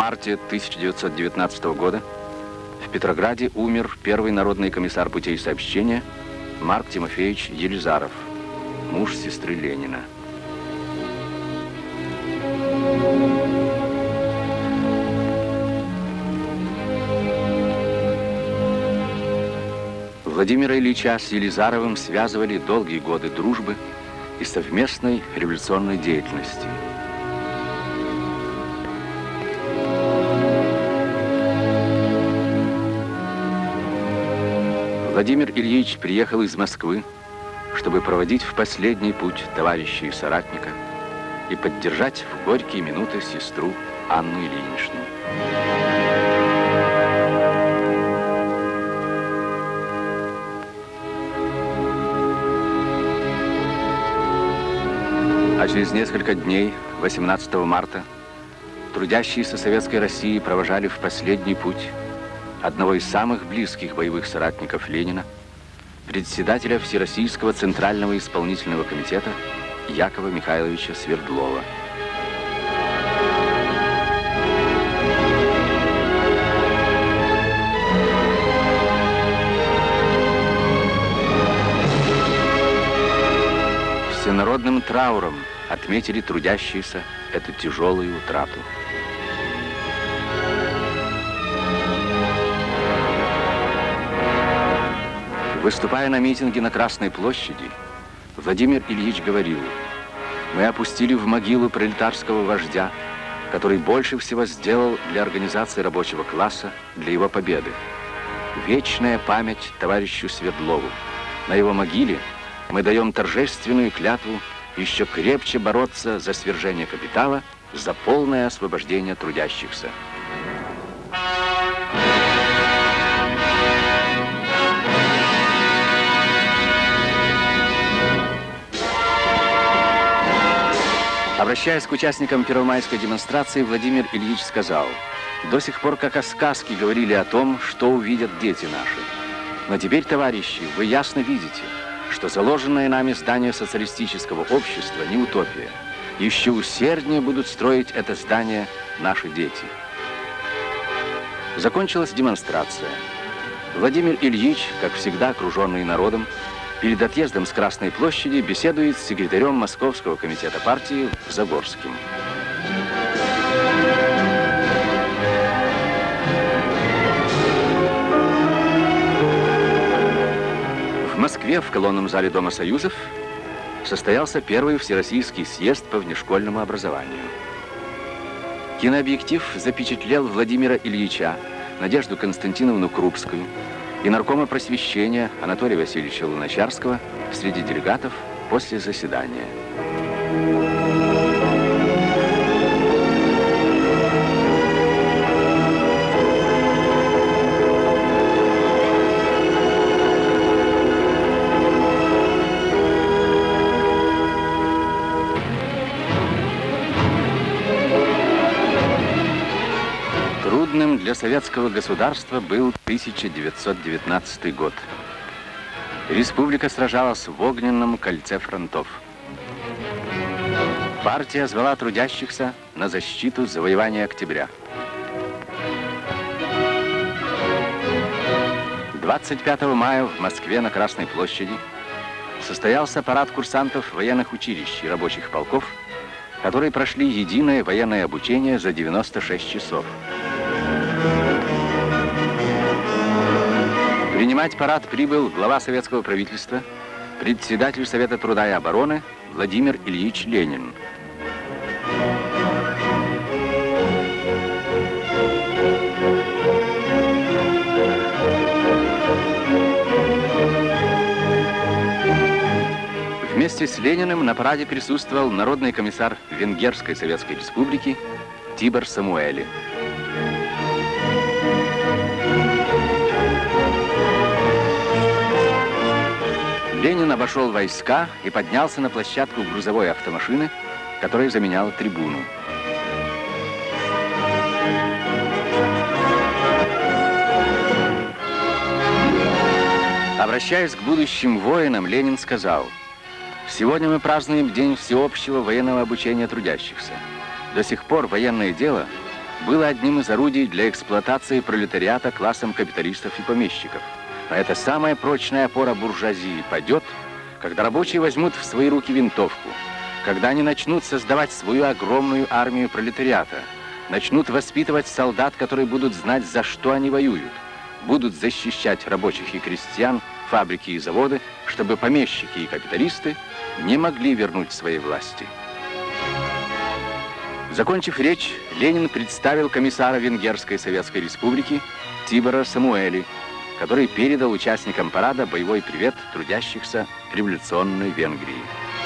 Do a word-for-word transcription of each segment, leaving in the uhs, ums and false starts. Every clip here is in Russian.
марте тысяча девятьсот девятнадцатого года в Петрограде умер первый народный комиссар путей сообщения Марк Тимофеевич Елизаров, муж сестры Ленина. Владимира Ильича с Елизаровым связывали долгие годы дружбы и совместной революционной деятельности. Владимир Ильич приехал из Москвы, чтобы проводить в последний путь товарища и соратника и поддержать в горькие минуты сестру Анну Ильиничну. А через несколько дней, восемнадцатого марта, трудящиеся Советской России провожали в последний путь одного из самых близких боевых соратников Ленина, председателя Всероссийского Центрального исполнительного комитета Якова Михайловича Свердлова. Всенародным трауром отметили трудящиеся эту тяжелую утрату. Выступая на митинге на Красной площади, Владимир Ильич говорил: «Мы опустили в могилу пролетарского вождя, который больше всего сделал для организации рабочего класса, для его победы. Вечная память товарищу Свердлову. На его могиле мы даем торжественную клятву еще крепче бороться за свержение капитала, за полное освобождение трудящихся». Обращаясь к участникам первомайской демонстрации, Владимир Ильич сказал: «До сих пор, как о сказке, говорили о том, что увидят дети наши. Но теперь, товарищи, вы ясно видите, что заложенное нами здание социалистического общества не утопия. Еще усерднее будут строить это здание наши дети». Закончилась демонстрация. Владимир Ильич, как всегда окруженный народом, перед отъездом с Красной площади беседует с секретарем Московского комитета партии Загорским. В Москве в колонном зале Дома Союзов состоялся первый Всероссийский съезд по внешкольному образованию. Кинообъектив запечатлел Владимира Ильича, Надежду Константиновну Крупскую и наркома просвещения Анатолия Васильевича Луначарского среди делегатов после заседания. Трудным для советского государства был тысяча девятьсот девятнадцатый год. Республика сражалась в огненном кольце фронтов. Партия звала трудящихся на защиту завоевания октября. двадцать пятого мая в Москве на Красной площади состоялся парад курсантов военных училищ и рабочих полков, которые прошли единое военное обучение за девяносто шесть часов. Принимать парад прибыл глава советского правительства, председатель Совета труда и обороны Владимир Ильич Ленин. Вместе с Лениным на параде присутствовал народный комиссар Венгерской Советской Республики Тибор Самуэли. Ленин обошел войска и поднялся на площадку грузовой автомашины, которая заменяла трибуну. Обращаясь к будущим воинам, Ленин сказал: «Сегодня мы празднуем День всеобщего военного обучения трудящихся. До сих пор военное дело было одним из орудий для эксплуатации пролетариата классом капиталистов и помещиков. Но эта самая прочная опора буржуазии падет, когда рабочие возьмут в свои руки винтовку, когда они начнут создавать свою огромную армию пролетариата, начнут воспитывать солдат, которые будут знать, за что они воюют, будут защищать рабочих и крестьян, фабрики и заводы, чтобы помещики и капиталисты не могли вернуть своей власти. Закончив речь, Ленин представил комиссара Венгерской Советской Республики Тибора Самуэли, который передал участникам парада боевой привет трудящихся революционной Венгрии.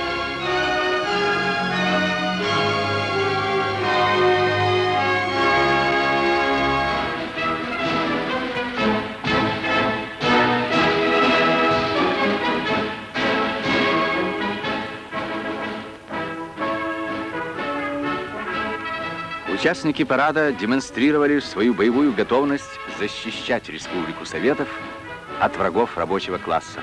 Участники парада демонстрировали свою боевую готовность защищать Республику Советов от врагов рабочего класса.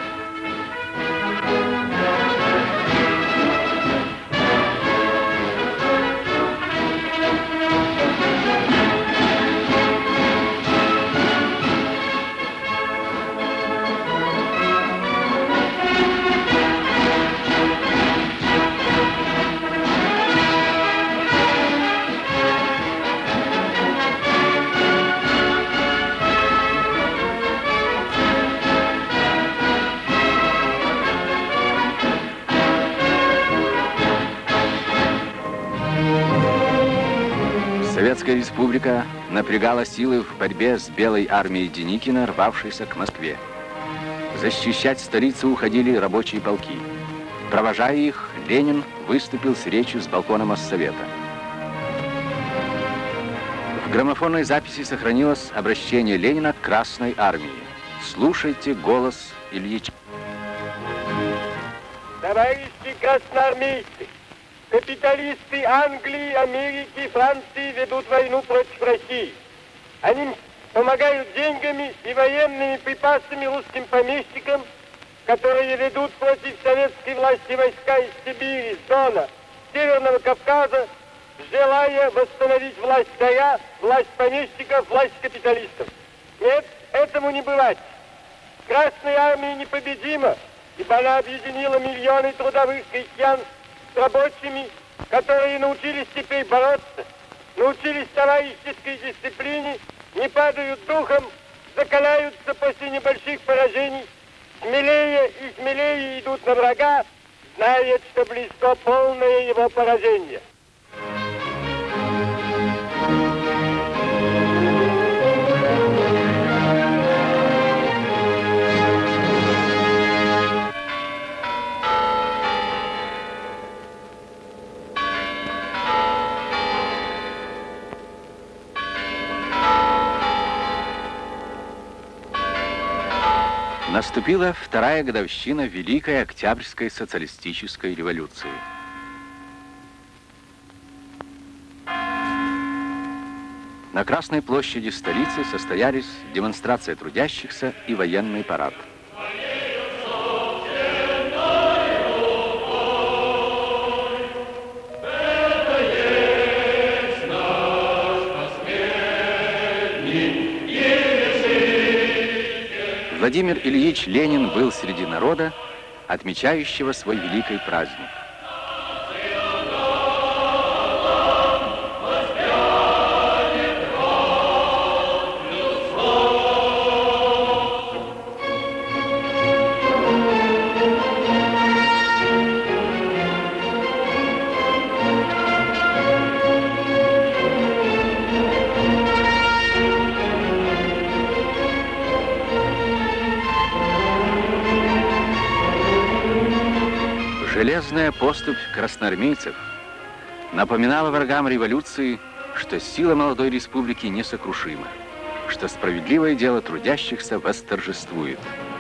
Советская Республика напрягала силы в борьбе с белой армией Деникина, рвавшейся к Москве. Защищать столицу уходили рабочие полки. Провожая их, Ленин выступил с речью с балкона Моссовета. В граммофонной записи сохранилось обращение Ленина к Красной армии. Слушайте голос Ильича. Товарищи красноармейцы! Капиталисты Англии, Америки, Франции ведут войну против России. Они помогают деньгами и военными припасами русским помещикам, которые ведут против советской власти войска из Сибири, Дона, Северного Кавказа, желая восстановить власть царя, власть помещиков, власть капиталистов. Нет, этому не бывать. Красная армия непобедима, ибо она объединила миллионы трудовых крестьян с рабочими, которые научились теперь бороться, научились товарищеской дисциплине, не падают духом, закаляются после небольших поражений, смелее и смелее идут на врага, зная, что близко полное его поражение. Наступила вторая годовщина Великой Октябрьской социалистической революции. На Красной площади столицы состоялись демонстрация трудящихся и военный парад. Владимир Ильич Ленин был среди народа, отмечающего свой великий праздник. Железная поступь красноармейцев напоминала врагам революции, что сила молодой республики несокрушима, что справедливое дело трудящихся восторжествует.